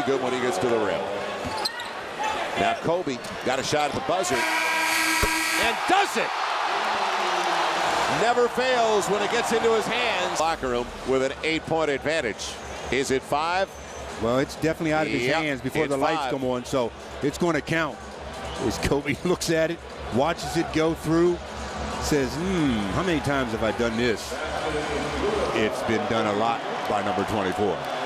good when he gets to the rim. Now Kobe got a shot at the buzzer and does it. Never fails when it gets into his hands. Locker room with an 8-point advantage. Is it 5? Well, it's definitely out of his hands before the lights come on, so it's going to count. As Kobe looks at it, watches it go through, says, how many times have I done this? It's been done a lot by number 24.